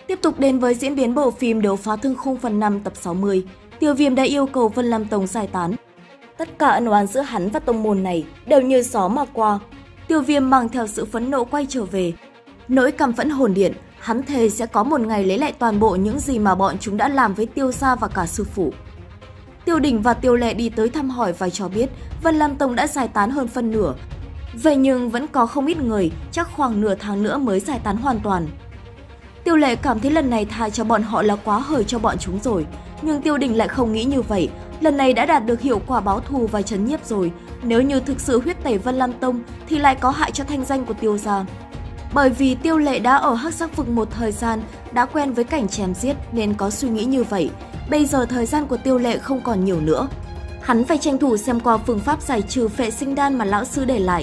Tiếp tục đến với diễn biến bộ phim Đấu Phá Thương Khung phần 5 tập 60, Tiêu Viêm đã yêu cầu Vân Lam Tông giải tán. Tất cả ân oán giữa hắn và tông môn này đều như gió mà qua. Tiêu Viêm mang theo sự phẫn nộ quay trở về. Nỗi căm phẫn hồn điện, hắn thề sẽ có một ngày lấy lại toàn bộ những gì mà bọn chúng đã làm với Tiêu gia và cả sư phụ. Tiêu Đình và Tiêu Lệ đi tới thăm hỏi và cho biết Vân Lam Tông đã giải tán hơn phân nửa. Vậy nhưng vẫn có không ít người, chắc khoảng nửa tháng nữa mới giải tán hoàn toàn. Tiêu Lệ cảm thấy lần này tha cho bọn họ là quá hời cho bọn chúng rồi, nhưng Tiêu Đình lại không nghĩ như vậy. Lần này đã đạt được hiệu quả báo thù và trấn nhiếp rồi, nếu như thực sự huyết tẩy Vân Lam Tông thì lại có hại cho thanh danh của Tiêu gia. Bởi vì Tiêu Lệ đã ở Hắc Sắc Vực một thời gian, đã quen với cảnh chém giết nên có suy nghĩ như vậy. Bây giờ thời gian của Tiêu Lệ không còn nhiều nữa. Hắn phải tranh thủ xem qua phương pháp giải trừ phệ sinh đan mà lão sư để lại.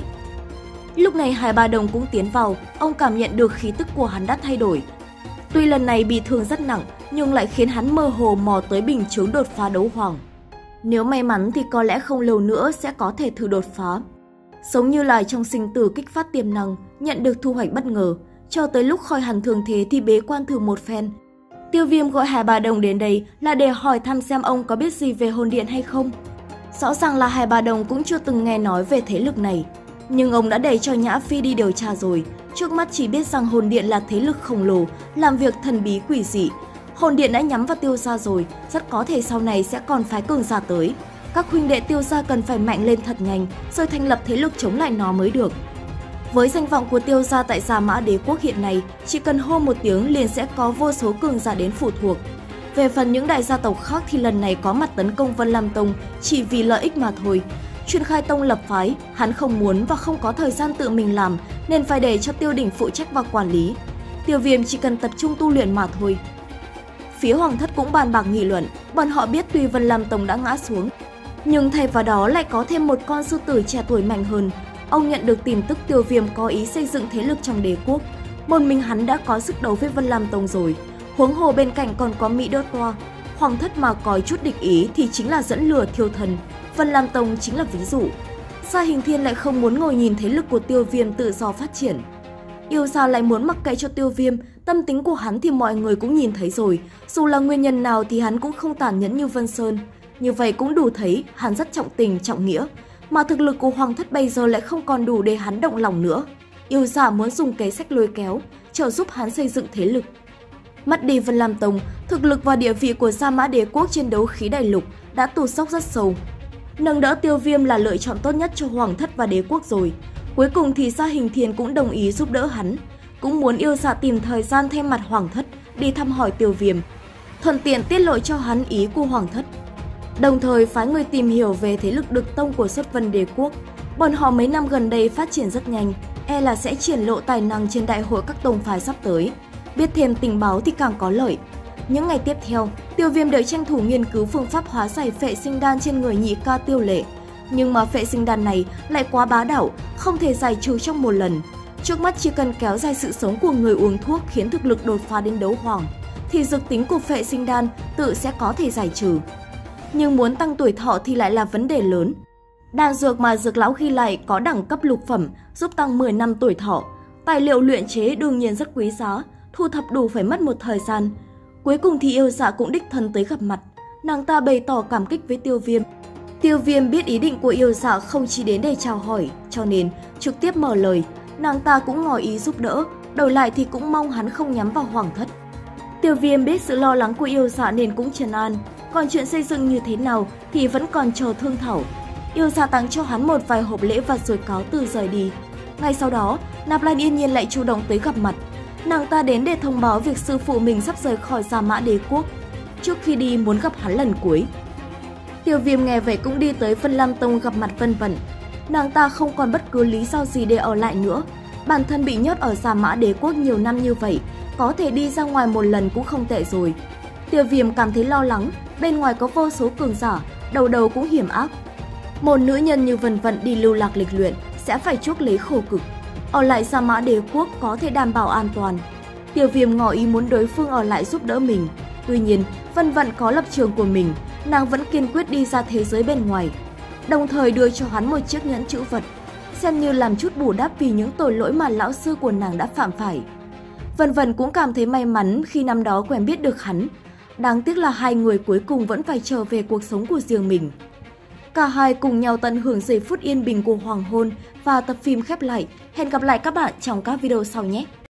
Lúc này Hải Ba Đồng cũng tiến vào, ông cảm nhận được khí tức của hắn đã thay đổi. Tuy lần này bị thương rất nặng, nhưng lại khiến hắn mơ hồ mò tới bình chướng đột phá đấu hoàng. Nếu may mắn thì có lẽ không lâu nữa sẽ có thể thử đột phá. Giống như là trong sinh tử kích phát tiềm năng, nhận được thu hoạch bất ngờ, cho tới lúc khỏi hẳn thường thế thì bế quan thử một phen. Tiêu Viêm gọi Hải Ba Đồng đến đây là để hỏi thăm xem ông có biết gì về hồn điện hay không. Rõ ràng là Hải Ba Đồng cũng chưa từng nghe nói về thế lực này, nhưng ông đã để cho Nhã Phi đi điều tra rồi. Trước mắt chỉ biết rằng hồn điện là thế lực khổng lồ, làm việc thần bí quỷ dị. Hồn điện đã nhắm vào Tiêu gia rồi, rất có thể sau này sẽ còn phái cường giả tới. Các huynh đệ Tiêu gia cần phải mạnh lên thật nhanh, rồi thành lập thế lực chống lại nó mới được. Với danh vọng của Tiêu gia tại Gia Mã Đế quốc hiện nay, chỉ cần hô một tiếng liền sẽ có vô số cường giả đến phụ thuộc. Về phần những đại gia tộc khác thì lần này có mặt tấn công Vân Lam Tông chỉ vì lợi ích mà thôi. Chuyện khai tông lập phái, hắn không muốn và không có thời gian tự mình làm nên phải để cho Tiêu Đình phụ trách và quản lý. Tiêu Viêm chỉ cần tập trung tu luyện mà thôi. Phía Hoàng thất cũng bàn bạc nghị luận, bọn họ biết tuy Vân Lam Tông đã ngã xuống, nhưng thay vào đó lại có thêm một con sư tử trẻ tuổi mạnh hơn. Ông nhận được tin tức Tiêu Viêm có ý xây dựng thế lực trong đế quốc. Một mình hắn đã có sức đấu với Vân Lam Tông rồi, huống hồ bên cạnh còn có Mỹ Đô Toa. Hoàng thất mà có chút địch ý thì chính là dẫn lừa thiêu thần, Vân Lam Tông chính là ví dụ. Sa Hình Thiên lại không muốn ngồi nhìn thế lực của Tiêu Viêm tự do phát triển. Yêu Sa lại muốn mặc kệ cho Tiêu Viêm, tâm tính của hắn thì mọi người cũng nhìn thấy rồi, dù là nguyên nhân nào thì hắn cũng không tàn nhẫn như Vân Sơn. Như vậy cũng đủ thấy hắn rất trọng tình, trọng nghĩa, mà thực lực của Hoàng thất bây giờ lại không còn đủ để hắn động lòng nữa. Yêu Sa muốn dùng kế sách lôi kéo, trợ giúp hắn xây dựng thế lực. Mất đi Vân Lam Tông, thực lực và địa vị của Gia Mã Đế quốc trên đấu khí đại lục đã tụt dốc rất sâu. Nâng đỡ Tiêu Viêm là lựa chọn tốt nhất cho Hoàng thất và đế quốc rồi. Cuối cùng thì Sa Hình Thiên cũng đồng ý giúp đỡ hắn, cũng muốn Yêu Sa tìm thời gian thay mặt Hoàng thất đi thăm hỏi Tiêu Viêm, thuận tiện tiết lộ cho hắn ý của Hoàng thất. Đồng thời phái người tìm hiểu về thế lực Đực Tông của Xuất Vân Đế quốc. Bọn họ mấy năm gần đây phát triển rất nhanh, e là sẽ triển lộ tài năng trên đại hội các tông phái sắp tới. Biết thêm tình báo thì càng có lợi. Những ngày tiếp theo, Tiêu Viêm đợi tranh thủ nghiên cứu phương pháp hóa giải phệ sinh đan trên người nhị ca Tiêu Lệ. Nhưng mà phệ sinh đan này lại quá bá đạo, không thể giải trừ trong một lần. Trước mắt chỉ cần kéo dài sự sống của người uống thuốc khiến thực lực đột phá đến đấu hoàng, thì dược tính của phệ sinh đan tự sẽ có thể giải trừ. Nhưng muốn tăng tuổi thọ thì lại là vấn đề lớn. Đan dược mà dược lão ghi lại có đẳng cấp lục phẩm, giúp tăng 10 năm tuổi thọ. Tài liệu luyện chế đương nhiên rất quý giá, thu thập đủ phải mất một thời gian. Cuối cùng thì Yêu Dạ cũng đích thân tới gặp mặt. Nàng ta bày tỏ cảm kích với Tiêu Viêm. Tiêu Viêm biết ý định của Yêu Dạ không chỉ đến để chào hỏi, cho nên trực tiếp mở lời. Nàng ta cũng ngỏ ý giúp đỡ, đổi lại thì cũng mong hắn không nhắm vào Hoàng thất. Tiêu Viêm biết sự lo lắng của Yêu Dạ nên cũng trấn an. Còn chuyện xây dựng như thế nào thì vẫn còn chờ thương thảo. Yêu Dạ tặng cho hắn một vài hộp lễ vật rồi cáo từ rời đi. Ngay sau đó, Nạp Lan Yên Nhiên lại chủ động tới gặp mặt. Nàng ta đến để thông báo việc sư phụ mình sắp rời khỏi Gia Mã Đế quốc. Trước khi đi muốn gặp hắn lần cuối. Tiêu Viêm nghe vậy cũng đi tới Vân Lam Tông gặp mặt Vân Vận. Nàng ta không còn bất cứ lý do gì để ở lại nữa. Bản thân bị nhốt ở Gia Mã Đế quốc nhiều năm như vậy, có thể đi ra ngoài một lần cũng không tệ rồi. Tiêu Viêm cảm thấy lo lắng, bên ngoài có vô số cường giả, đầu đầu cũng hiểm ác. Một nữ nhân như Vân Vận đi lưu lạc lịch luyện sẽ phải chuốc lấy khổ cực. Ở lại Gia Mã Đế quốc có thể đảm bảo an toàn. Tiêu Viêm ngỏ ý muốn đối phương ở lại giúp đỡ mình. Tuy nhiên, Vân Vận có lập trường của mình, nàng vẫn kiên quyết đi ra thế giới bên ngoài. Đồng thời đưa cho hắn một chiếc nhẫn trữ vật, xem như làm chút bù đắp vì những tội lỗi mà lão sư của nàng đã phạm phải. Vân Vân cũng cảm thấy may mắn khi năm đó quen biết được hắn. Đáng tiếc là hai người cuối cùng vẫn phải trở về cuộc sống của riêng mình. Cả hai cùng nhau tận hưởng giây phút yên bình của hoàng hôn và tập phim khép lại. Hẹn gặp lại các bạn trong các video sau nhé!